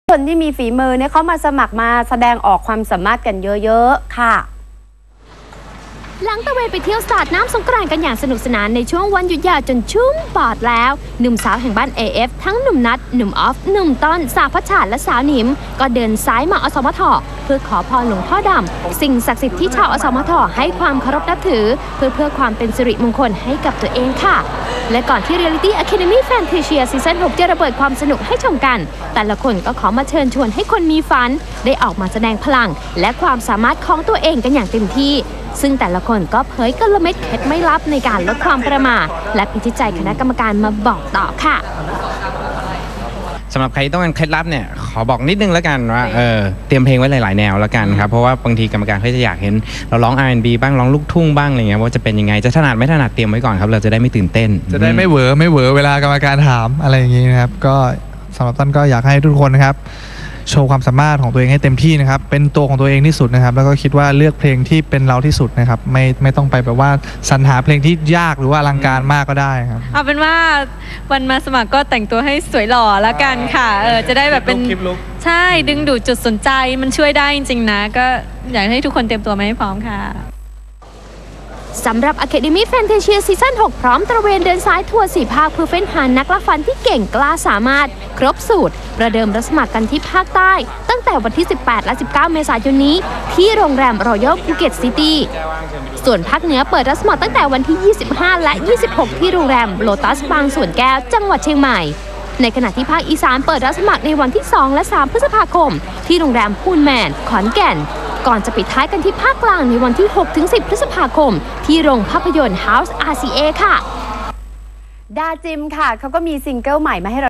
คนที่มีฝีมือเนี่ยเขามาสมัครมาแสดงออกความสามารถกันเยอะๆค่ะหลังตะเวนไปเที่ยวสาดน้ำสงกรานต์กันอย่างสนุกสนานในช่วงวันหยุดยาวจนชุ่มปอดแล้วหนุ่มสาวแห่งบ้าน AF ทั้งหนุ่มนัทหนุ่มออฟหนุ่มต้นสาวพัชชาและสาวหนิมก็เดินซ้ายมาอสมทเพื่อขอพรหลวงพ่อดำสิ่งศักดิ์สิทธิ์ที่ชาวอสมทให้ความเคารพนับถือเพื่อความเป็นสิริมงคลให้กับตัวเองค่ะและก่อนที่ Reality Academy Fantasia Season 6 จะระเบิดความสนุกให้ชมกันแต่ละคนก็ขอมาเชิญชวนให้คนมีฝันได้ออกมาแสดงพลังและความสามารถของตัวเองกันอย่างเต็มที่ซึ่งแต่ละคนก็เผยกลเม็ดเคล็ดไม่ลับในการลดความประมาทและพิจิตใจคณะกรรมการมาบอกต่อค่ะสำหรับใครต้องการเคล็ดลับเนี่ยขอบอกนิดนึงแล้วกันว่าเตรียมเพลงไว้หลายๆแนวแล้วกันครับเพราะว่าบางทีกรรมการเขาจะอยากเห็นเราร้อง R&B บ้างร้องลูกทุ่งบ้างอะไรเงี้ยว่าจะเป็นยังไงจะถนัดไม่ถนัดเตรียมไว้ก่อนครับเราจะได้ไม่ตื่นเต้นจะได้ไม่เหวอเวลากรรมการถามอะไรอย่างงี้นะครับก็สำหรับต้นก็อยากให้ทุกคนนะครับโชว์ความสามารถของตัวเองให้เต็มที่นะครับเป็นตัวของตัวเองที่สุดนะครับแล้วก็คิดว่าเลือกเพลงที่เป็นเราที่สุดนะครับไม่ต้องไปแบบว่าสรรหาเพลงที่ยากหรือว่าอลังการมากก็ได้ครับเอาเป็นว่าวันมาสมัครก็แต่งตัวให้สวยหล่อแล้วกันค่ะจะได้แบบเป็นใช่ดึงดูดจุดสนใจมันช่วยได้จริงๆนะก็อยากให้ทุกคนเตรียมตัวมาให้พร้อมค่ะสำหรับ Academy Fantasia Season 6 พร้อมตระเวนเดินสายทัวร์4 ภาคเพื่อเฟ้นหานักล่าฝันที่เก่งกล้าสามารถครบสูตรประเดิมรับสมัครกันที่ภาคใต้ตั้งแต่วันที่ 18 และ 19 เมษายนนี้ที่โรงแรมรอยัลภูเก็ตซิตี้ส่วนภาคเหนือเปิดรับสมัครตั้งแต่วันที่ 25 และ 26 ที่โรงแรมโลตัสบางสวนแก้วจังหวัดเชียงใหม่ในขณะที่ภาคอีสานเปิดรับสมัครในวันที่ 2 และ 3 พฤษภาคมที่โรงแรมพูลแมนขอนแก่นก่อนจะปิดท้ายกันที่ภาคกลางในวันที่ 6-10 พฤษภาคมที่โรงภาพยนตร์ House RCA ค่ะดาจิมค่ะเขาก็มีซิงเกิลใหม่มาให้เรา